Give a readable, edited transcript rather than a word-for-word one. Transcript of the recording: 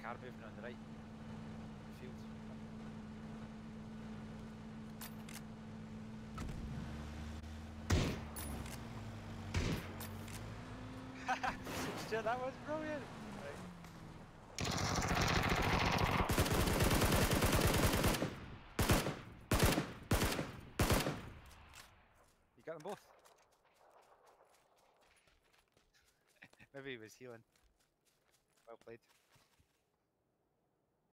car moving on the right. Field. Stuart, that was brilliant. Right. You got them both? Maybe he was healing. Well played.